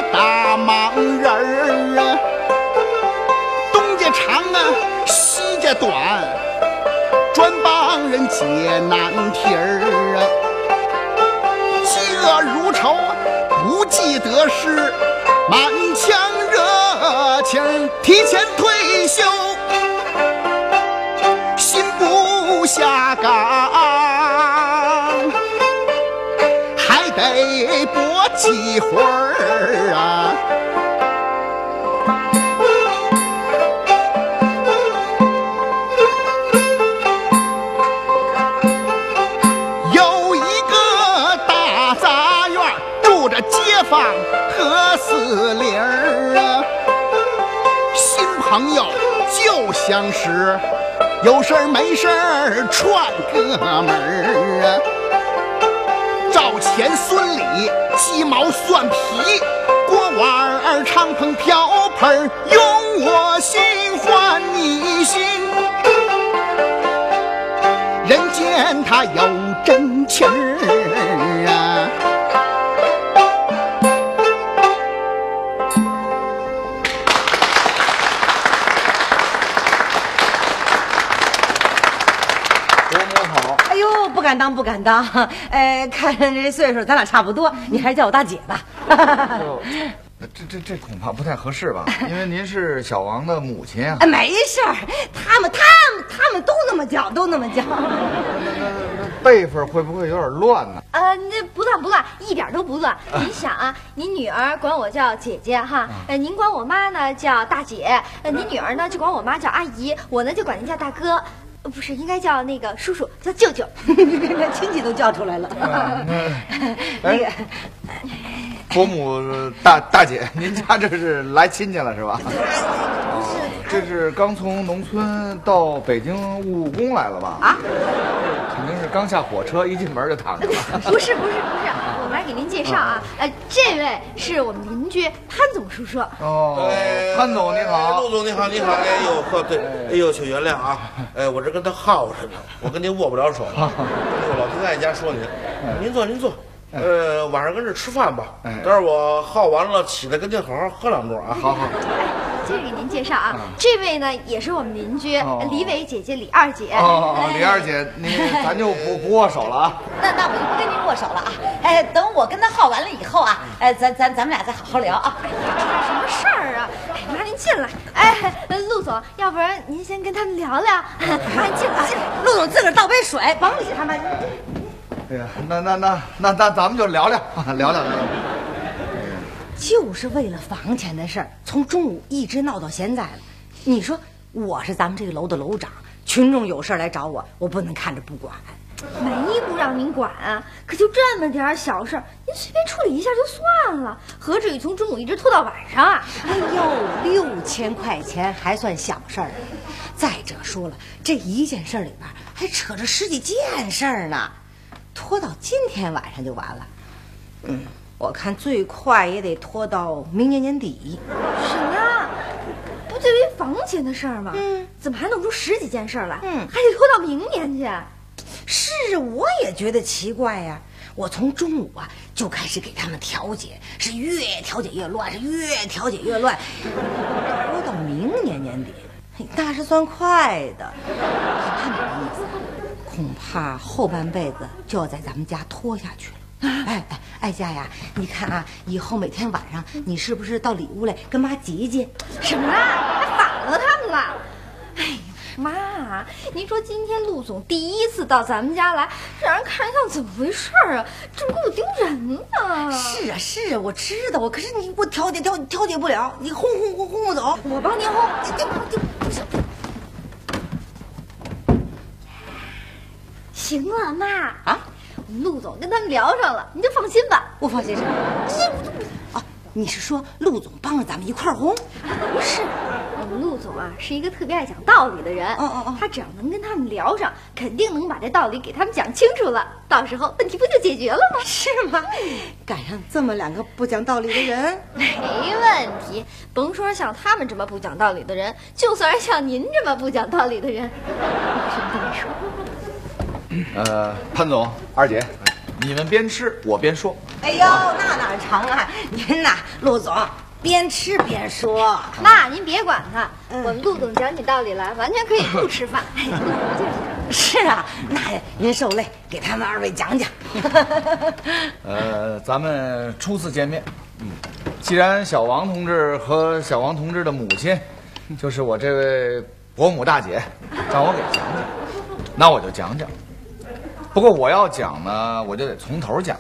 大忙人儿，东家长西家短，专帮人解难题儿。饥饿如仇，不计得失，满腔热情提前退休，心不下岗，还得搏几会儿啊。有一个大杂院，住着街坊和四邻儿啊，新朋友就相识，有事儿没事儿串哥们儿啊，赵钱孙李鸡毛蒜皮，锅碗儿敞篷瓢盆，用我心换你心，人间他有真情儿啊。 不敢当，不敢当。看这岁数，咱俩差不多，你还是叫我大姐吧。 这恐怕不太合适吧？因为您是小王的母亲啊。 没事儿，他们都那么叫，都那么叫。 那辈分会不会有点乱呢？ 那不乱，一点都不乱。您想啊，您女儿管我叫姐姐哈，您管我妈呢叫大姐，您女儿呢就管我妈叫阿姨，我呢就管您叫大哥。不是，应该叫那个叔叔，叫舅舅。 连亲戚都叫出来了。那个伯母大姐，您家这是来亲戚了是吧？这是刚从农村到北京务工来了吧？啊，肯定是刚下火车，一进门就躺下了。 不是，我来给您介绍啊，这位是我们邻居潘总叔叔。 哦，潘总你好， 陆总你好。哎呦呵，对，哎呦，请原谅啊，我这跟他耗着呢，我跟您握不了手。我老听俺家说您坐。晚上跟这吃饭吧。等会儿我耗完了，起来跟您好好喝两盅啊。好。 接着给您介绍啊，这位呢也是我们邻居李伟姐姐李二姐。 李二姐，咱就不握手了啊。 那我就不跟您握手了啊。等我跟他耗完了以后啊，咱们俩再好好聊啊。 什么事儿啊？妈您进来。陆总，要不然您先跟他们聊聊。妈进来。 陆总自个儿倒杯水，甭理他们。 哎呀，那咱们就聊聊。 就是为了房钱的事儿，从中午一直闹到现在了。你说我是咱们这个楼的楼长，群众有事来找我，我不能看着不管。 没不让您管啊，可就这么点小事，您随便处理一下就算了，何至于从中午一直拖到晚上啊？ 哎呦，6000块钱还算小事儿。再者说了，这一件事里边还扯着10几件事儿呢，拖到今天晚上就完了。我看最快也得拖到明年年底。 什么？不就一房钱的事儿吗？怎么还弄出10几件事来？还得拖到明年去？ 是，我也觉得奇怪呀。我从中午啊就开始给他们调解，是越调解越乱，拖到明年年底，那是算快的。他们的意思，恐怕后半辈子就要在咱们家拖下去了。哀家呀，你看啊，以后每天晚上你是不是到里屋来跟妈急急？ 什么？还反了他们了？哎呀，妈，您说今天陆总第一次到咱们家来，让人看着像怎么回事啊？这不够丢人呢。 是啊，我知道，可是我调解不了，你轰不走， 我帮您轰，就不行。行了，妈啊。陆总跟他们聊上了，你就放心吧。 我放心什么？你是说陆总帮着咱们一块儿轰？ 不是，我们陆总啊是一个特别爱讲道理的人。他只要能跟他们聊上，肯定能把这道理给他们讲清楚了，到时候问题不就解决了吗？ 是吗？赶上这么2个不讲道理的人， 没问题。甭说像他们这么不讲道理的人，就算是像您这么不讲道理的人，我什么都没说。 潘总、二姐， 你们边吃我边说。 哎呦，那哪成啊？您呐，陆总边吃边说。 妈，您别管他，我们陆总讲起道理来，完全可以不吃饭。 是啊，那您受累，给他们二位讲讲。 咱们初次见面，既然小王同志和小王同志的母亲，就是我这位伯母大姐，让我给讲讲，那我就讲讲。不过我要讲呢，我就得从头讲。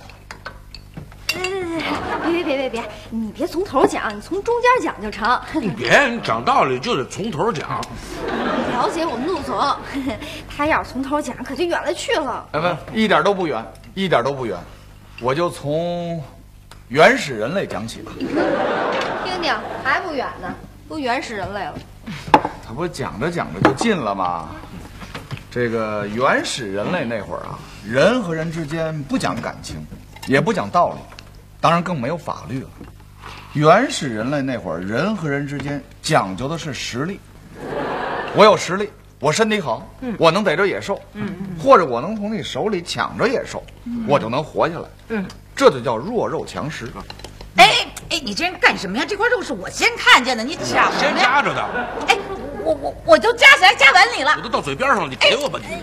别，你别从头讲，你从中间讲就成。 别，你讲道理就得从头讲。 了解我们陆总，他要是从头讲，可就远了去了。 不，一点都不远，一点都不远。我就从原始人类讲起吧。 听听，还不远呢，都原始人类了。 他不讲着讲着就近了吗？这个原始人类那会儿啊，人和人之间不讲感情，也不讲道理，当然更没有法律了。原始人类那会儿，人和人之间讲究的是实力。我有实力，我身体好，我能逮着野兽，或者我能从你手里抢着野兽，我就能活下来。这就叫弱肉强食。 哎，你这人干什么呀？这块肉是我先看见的，你抢什先么呀？ 夹着的。 哎，我就夹起来夹碗里了我。都到嘴边上了，你给我吧你。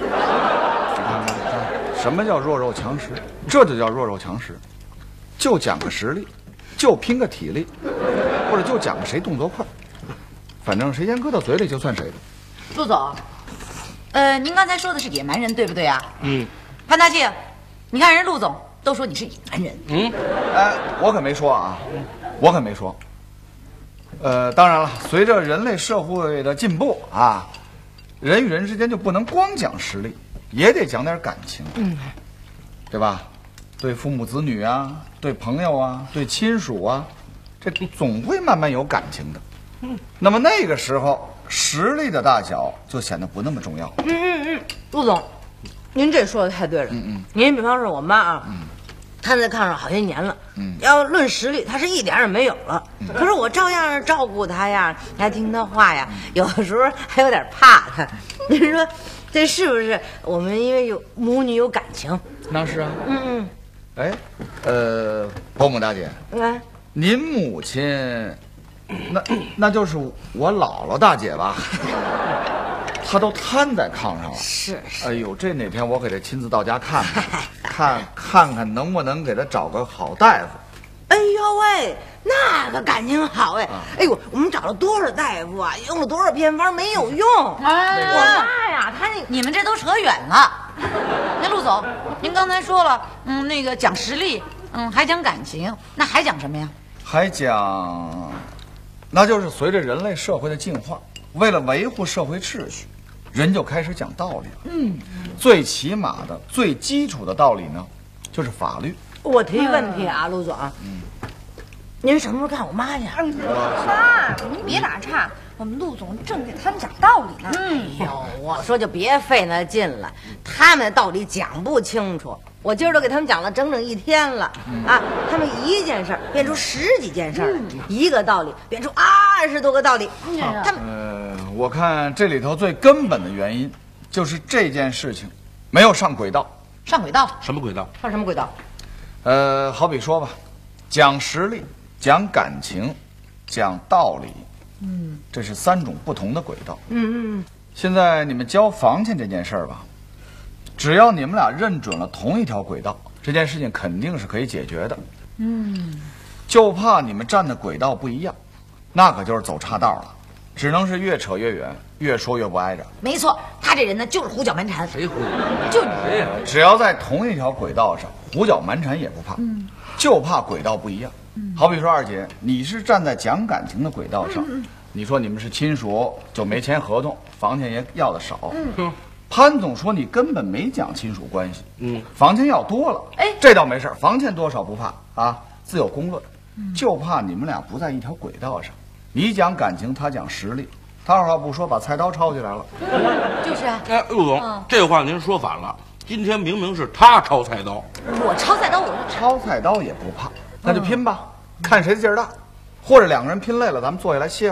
什么叫弱肉强食？这就叫弱肉强食，就讲个实力，就拼个体力，或者就讲个谁动作快，反正谁先搁到嘴里就算谁的。 陆总，您刚才说的是野蛮人，对不对啊？潘大庆，你看人陆总都说你是野蛮人。 我可没说啊，我可没说。当然了，随着人类社会的进步啊，人与人之间就不能光讲实力，也得讲点感情，对吧？对父母子女啊，对朋友啊，对亲属啊，这总会慢慢有感情的。那么那个时候，实力的大小就显得不那么重要。 陆总，您这说的太对了。您比方说我妈啊，瘫在炕上好些年了，要论实力，她是一点也没有了。可是我照样照顾她呀，还听她话呀，有的时候还有点怕她。您说这是不是我们因为有母女有感情？ 那是啊。哎，伯母大姐，您母亲，那就是我姥姥大姐吧？她都瘫在炕上了。 是。 哎呦，这哪天我给她亲自到家看看能不能给她找个好大夫。 哎呦喂，那个感情好哎！哎呦，我们找了多少大夫啊，用了多少偏方没有用。我妈呀，她你们这都扯远了。那陆总，您刚才说了，那个讲实力，还讲感情，那还讲什么呀？ 还讲，那就是随着人类社会的进化，为了维护社会秩序，人就开始讲道理了。最起码的、最基础的道理呢，就是法律。我提问题啊，陆总，您什么时候看我妈去？ 妈，您别打岔，我们陆总正给他们讲道理呢。 哎呦，我说就别费那劲了，他们的道理讲不清楚。我今儿都给他们讲了整整1天了啊！他们一件事儿变出10几件事儿，一个道理变出20多个道理。他们我看这里头最根本的原因就是这件事情没有上轨道。 上轨道？ 什么轨道？ 上什么轨道？ 好比说吧，讲实力、讲感情、讲道理，这是3种不同的轨道。现在你们交房钱这件事儿吧，只要你们俩认准了同一条轨道，这件事情肯定是可以解决的。就怕你们站的轨道不一样，那可就是走岔道了，只能是越扯越远，越说越不挨着。 没错，他这人呢就是胡搅蛮缠。 谁胡？ 就谁呀？ 只要在同一条轨道上，胡搅蛮缠也不怕，就怕轨道不一样。好比说二姐，你是站在讲感情的轨道上，你说你们是亲属，就没签合同，房钱也要的少。潘总说你根本没讲亲属关系，房钱要多了，这倒没事，房钱多少不怕啊，自有公论。就怕你们俩不在一条轨道上，你讲感情，他讲实力，他二话不说把菜刀抄起来了。 就是啊。 哎，陆总，这话您说反了。今天明明是他抄菜刀， 我抄菜刀，我抄菜刀也不怕，那就拼吧，看谁的劲儿大，或者2个人拼累了，咱们坐下来歇会儿，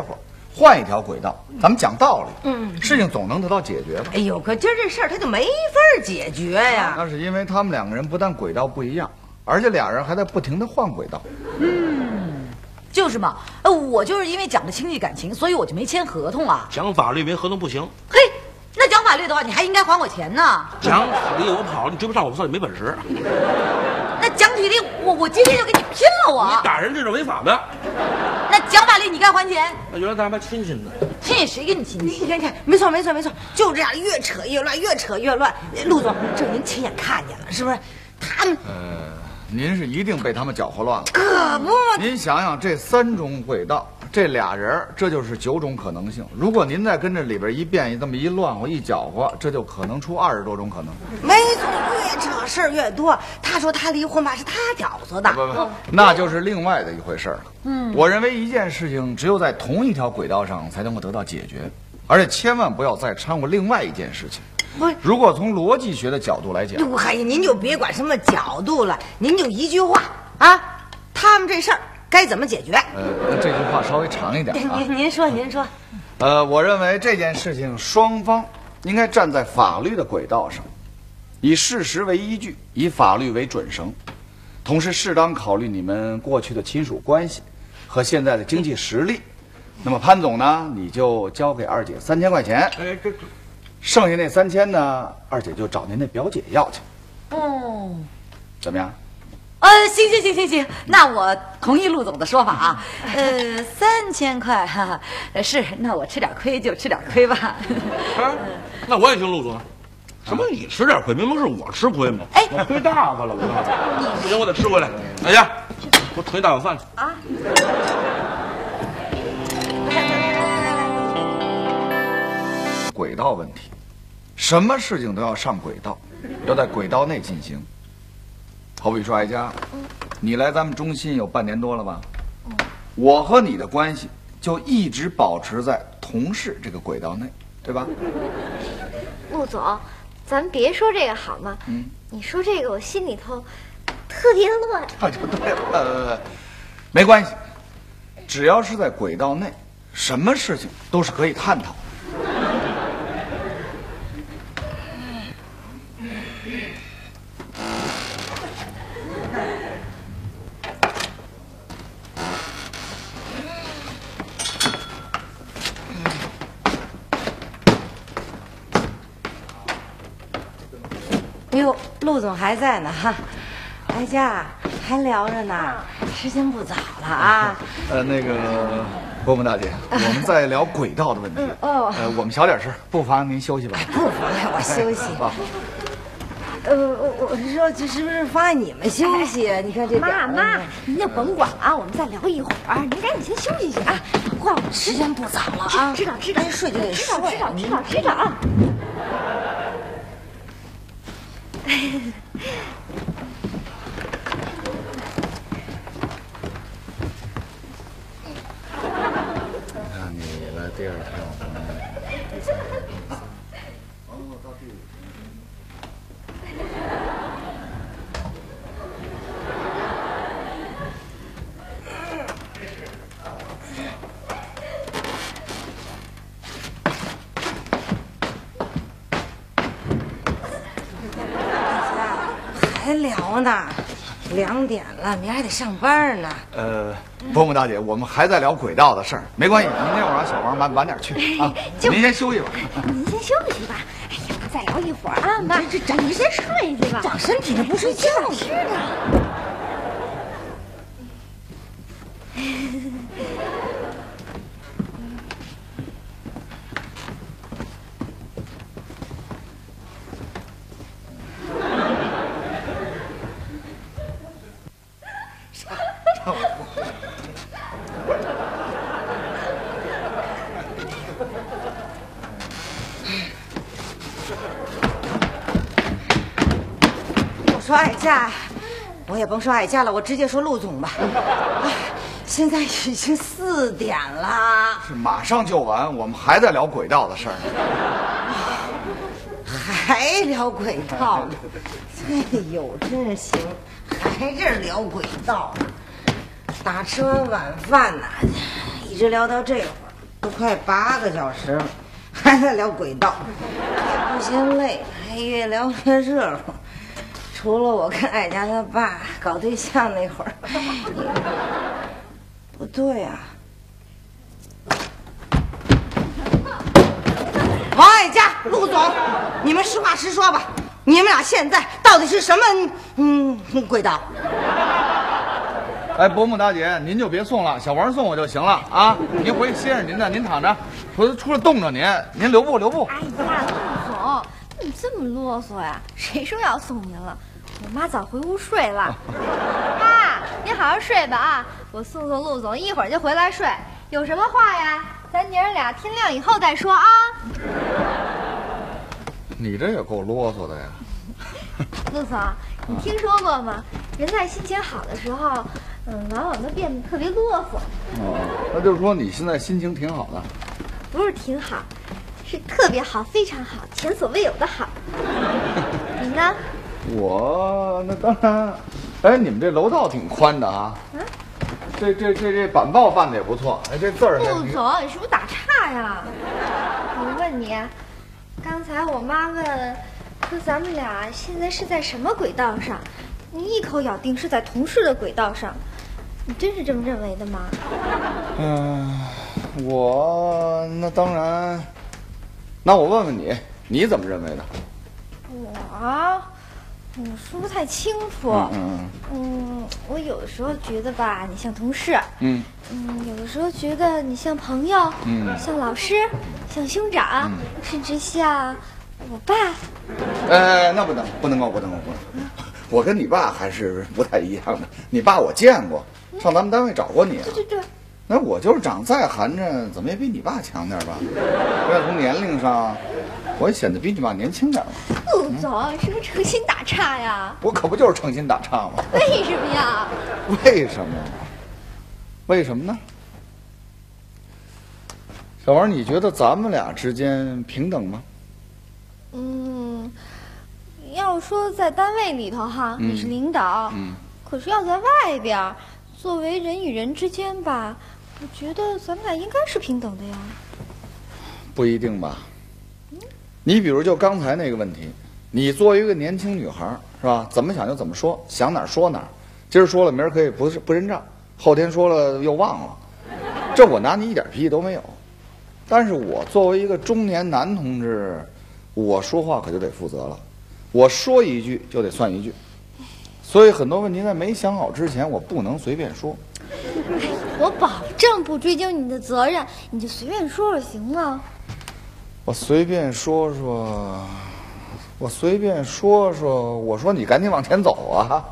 换一条轨道，咱们讲道理，事情总能得到解决吧。 哎呦，可今儿这事儿他就没法解决呀。 那是因为他们两个人不但轨道不一样，而且俩人还在不停的换轨道。 就是嘛，我就是因为讲的亲戚感情，所以我就没签合同啊。 讲法律没合同不行。 嘿，那讲法律的话，你还应该还我钱呢。 讲体力我跑了，你追不上我，不算你没本事。 那讲体力，我今天就跟你拼了我！ 你打人这是违法的。 那讲法律你该还钱。 那原来咱还亲戚呢。 亲谁跟你亲戚？ 你看，没错，就这样越扯越乱，越扯越乱。陆总，这您亲眼看见了是不是？他们您是一定被他们搅和乱了。 可不嘛！ 您想想，这3种轨道，这俩人，这就是9种可能性。如果您再跟这里边一变这么一乱和一搅和，这就可能出20多种可能。 没错，越扯事儿越多。他说他离婚吧，是他挑唆的。 不，那就是另外的一回事了。我认为一件事情只有在同一条轨道上才能够得到解决，而且千万不要再掺和另外一件事情。 不是， 如果从逻辑学的角度来讲， 哎呀，您就别管什么角度了，您就一句话啊，他们这事儿该怎么解决？ 这句话稍微长一点啊。 您说。 我认为这件事情双方应该站在法律的轨道上，以事实为依据，以法律为准绳，同时适当考虑你们过去的亲属关系和现在的经济实力。那么潘总呢，你就交给二姐3000块钱。 哎，这剩下那3000呢，二姐就找您那表姐要去。 哦， 怎么样？ 行，那我同意陆总的说法啊。3000块，哈哈，是，那我吃点亏就吃点亏吧。 啊，那我也听陆总。什么？你吃点亏？明明是我吃亏嘛！ 哎， 我亏大发了，我不行，我得吃回来。哎呀，我盛一大碗饭去啊！ 轨道问题，什么事情都要上轨道，要在轨道内进行。好比说艾佳，你来咱们中心有半年多了吧？我和你的关系就一直保持在同事这个轨道内，对吧？ 陆总，咱别说这个好吗？你说这个我心里头特别乱。 那就对了。没关系，只要是在轨道内，什么事情都是可以探讨的。 哎呦，陆总还在呢哈，哀家还聊着呢，时间不早了啊。 那个伯母大姐，我们在聊轨道的问题。我们小点声，不妨您休息吧。 不妨碍我休息。我是说，这是不是妨碍你们休息？你看这妈，您就甭管啊，我们再聊一会儿，您赶紧先休息去啊。快， 时间不早了啊。 知道， 该睡就得睡。 知道啊。 那你来第2天，到第5 还聊呢，2点了，明儿还得上班呢。 伯母大姐，我们还在聊轨道的事儿，没关系，明天我让小王晚点去啊。您先休息吧。 您先休息吧。哎呀，再聊一会儿啊，妈，你先睡去吧。 长身体的不睡觉。 是的。 说哀家，我也甭说哀家了，我直接说陆总吧。现在已经4点了， 是马上就完，我们还在聊轨道的事儿呢。 还聊轨道呢？哎呦，真是行，还这聊轨道，打吃完晚饭呢，一直聊到这会儿。 都快8个小时了，还在聊轨道，不嫌累，还越聊越热乎。除了我跟艾佳他爸搞对象那会儿，不对啊。王爱佳、陆总，你们实话实说吧，你们俩现在到底是什么轨道？ 哎，伯母大姐，您就别送了，小王送我就行了啊！您回去歇着您的，您躺着，出来冻着您留步。 哎呀，陆总，你这么啰嗦呀？谁说要送您了？我妈早回屋睡了。妈，您好好睡吧啊！我送陆总，一会儿就回来睡。有什么话呀？咱娘儿俩天亮以后再说啊。 你这也够啰嗦的呀。 陆总，你听说过吗？人在心情好的时候，往往都变得特别啰嗦。 哦，那就是说你现在心情挺好的。 不是挺好，是特别好，非常好，前所未有的好。你呢？ 我那当然。哎，你们这楼道挺宽的啊。这板报办的也不错。哎，这字儿。 陆总，你是不是打岔呀？我问你，刚才我妈问，说咱们俩现在是在什么轨道上？你一口咬定是在同事的轨道上，你真是这么认为的吗？ 我那当然。那我问问你，你怎么认为的？ 我说不太清楚。我有的时候觉得吧，你像同事。有的时候觉得你像朋友。像老师，像兄长，甚至像我爸。 那不能够。我跟你爸还是不太一样的。你爸我见过，上咱们单位找过你啊。 对。 那我就是长再寒碜，怎么也比你爸强点吧？要从年龄上，我也显得比你爸年轻点嘛。 陆总，是不是诚心打岔呀？ 我可不就是诚心打岔吗？ 为什么呀？ 为什么呢？小王，你觉得咱们俩之间平等吗？ 要说在单位里头哈，你是领导，可是要在外边，作为人与人之间吧，我觉得咱们俩应该是平等的呀。 不一定吧。你比如就刚才那个问题，你作为一个年轻女孩是吧？怎么想就怎么说，想哪儿说哪儿。今儿说了，明儿可以不认账，后天说了又忘了，这我拿你一点脾气都没有。但是我作为一个中年男同志，我说话可就得负责了，我说一句就得算一句。所以很多问题在没想好之前，我不能随便说。 我保证不追究你的责任，你就随便说说行吗？ 我随便说说，我说你赶紧往前走啊！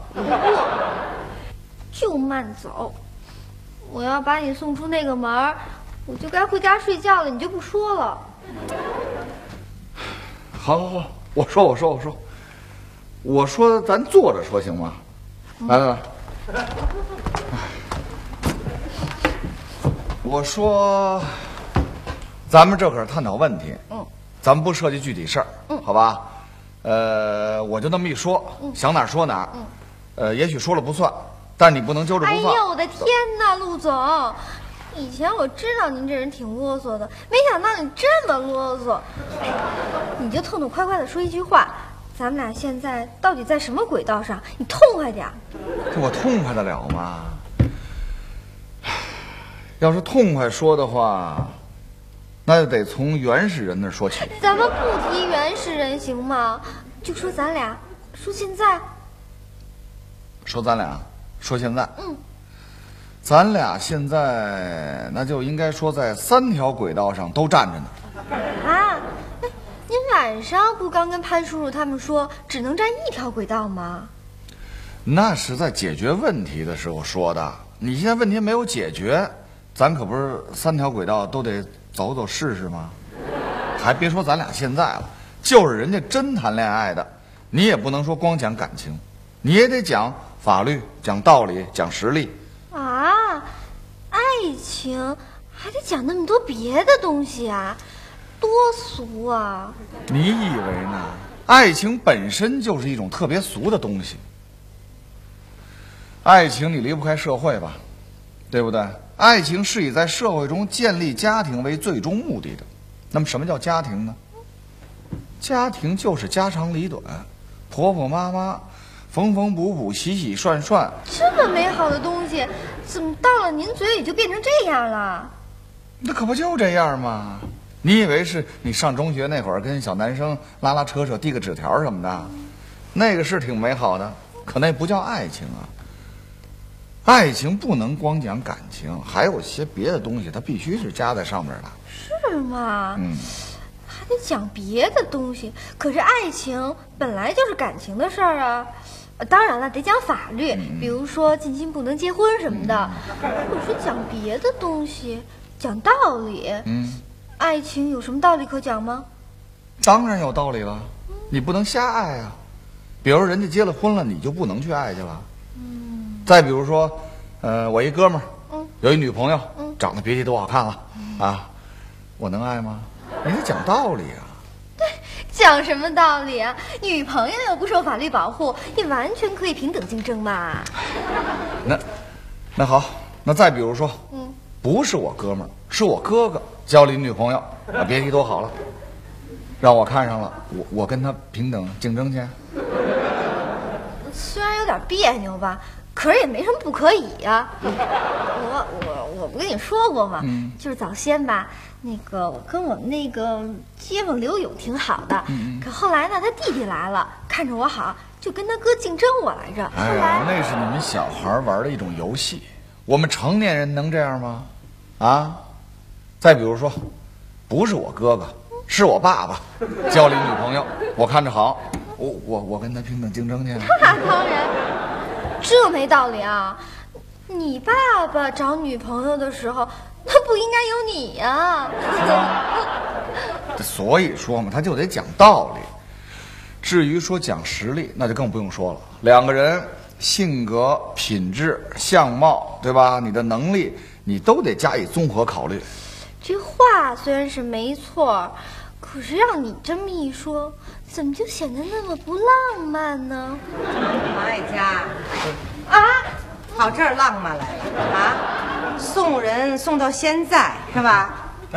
就慢走。我要把你送出那个门，我就该回家睡觉了，你就不说了。 好，我说，咱坐着说行吗？来，我说，咱们这可是探讨问题，咱们不涉及具体事儿，好吧？我就那么一说，想哪儿说哪儿，也许说了不算，但是你不能揪着不放。 哎呦，我的天哪，陆总！以前我知道您这人挺啰嗦的，没想到你这么啰嗦。你就痛痛快快的说一句话，咱们俩现在到底在什么轨道上？你痛快点。 这我痛快得了吗？要是痛快说的话，那就得从原始人那儿说起。 咱们不提原始人行吗？就说咱俩，说现在。 说咱俩，说现在。咱俩现在那就应该说在3条轨道上都站着呢。 啊，您晚上不刚跟潘叔叔他们说只能站1条轨道吗？ 那是在解决问题的时候说的。你现在问题没有解决，咱可不是3条轨道都得走走试试吗？还别说咱俩现在了，就是人家真谈恋爱的，你也不能说光讲感情，你也得讲法律、讲道理、讲实力。 啊，爱情还得讲那么多别的东西啊，多俗啊！ 你以为呢？爱情本身就是一种特别俗的东西。爱情你离不开社会吧， 对不对？爱情是以在社会中建立家庭为最终目的的。那么什么叫家庭呢？家庭就是家长里短，婆婆妈妈，缝缝补补，洗洗涮涮。 这么美好的东西，怎么到了您嘴里就变成这样了？ 那可不就这样吗？你以为是你上中学那会儿跟小男生拉拉扯扯，递个纸条什么的，那个是挺美好的，可那不叫爱情啊。爱情不能光讲感情，还有些别的东西，它必须是加在上面的。 是吗？还得讲别的东西。可是爱情本来就是感情的事儿啊。当然了，得讲法律，比如说近亲不能结婚什么的。可是讲别的东西，讲道理。爱情有什么道理可讲吗？ 当然有道理了，你不能瞎爱啊。比如人家结了婚了，你就不能去爱去了。再比如说，我一哥们儿，有一女朋友，长得别提多好看了，啊，我能爱吗？你得讲道理啊。 对，讲什么道理啊？女朋友又不受法律保护，也完全可以平等竞争嘛。 那好，那再比如说，不是我哥们儿，是我哥哥交了一女朋友，别提多好了，让我看上了，我跟他平等竞争去。 虽然有点别扭吧，可是也没什么不可以呀。我不跟你说过吗？就是早先吧，我跟我那个街坊刘勇挺好的，可后来呢，他弟弟来了，看着我好，就跟他哥竞争我来着。 哎呀，那是你们小孩玩的一种游戏，我们成年人能这样吗？啊！再比如说，不是我哥哥，是我爸爸交了一女朋友，我看着好，我跟他平等竞争去。 那当然，这没道理啊！你爸爸找女朋友的时候，那不应该有你呀。 所以说嘛，他就得讲道理。至于说讲实力，那就更不用说了。两个人性格、品质、相貌，对吧？你的能力，你都得加以综合考虑。 这话虽然是没错，可是让你这么一说，怎么就显得那么不浪漫呢？ 王爱佳，跑这儿浪漫来了啊！送人送到现在是吧？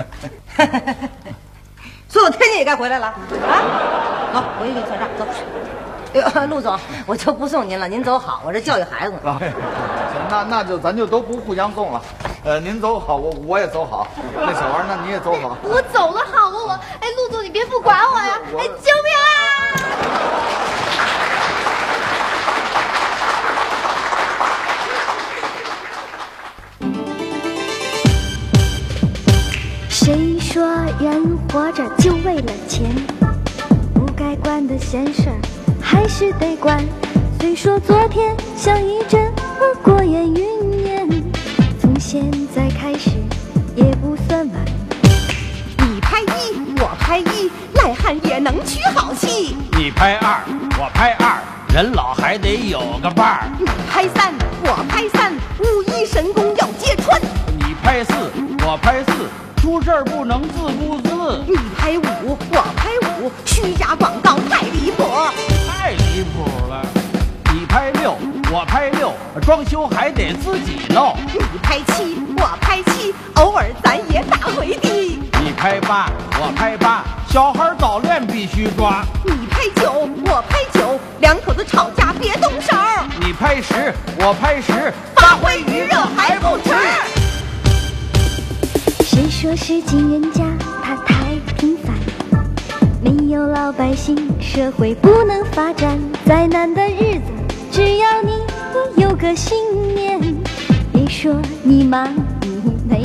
所以我天天也该回来了啊！走，我给你算账，走。陆总，我就不送您了，您走好，我这教育孩子呢。 行，那就咱就都不互相送了。您走好，我也走好。那小王，那你也走好。 我走了好吗？陆总，你别不管我呀！救命啊！ 谁说人活着就为了钱？不该管的闲事儿还是得管。虽说昨天像一阵过眼云烟，从现在开始也不算晚。 你拍一，我拍一，赖汉也能取好戏。 你拍二，我拍二，人老还得有个伴儿。 你拍三，我拍三，武艺神功要揭穿。 你拍四，我拍四，出事儿不能自顾自。 你拍五，我拍五，虚假广告太离谱， 太离谱了。你拍六，我拍六，装修还得自己弄。 你拍七，我拍七，偶尔咱也打回地。 你拍八，我拍八，小孩早恋必须抓。 你拍九，我拍九，两口子吵架别动手。 你拍十，我拍十， 发挥余热还不迟。 谁说是尽人家他太平凡？没有老百姓，社会不能发展。再难的日子，只要你有个信念。别说你忙，你没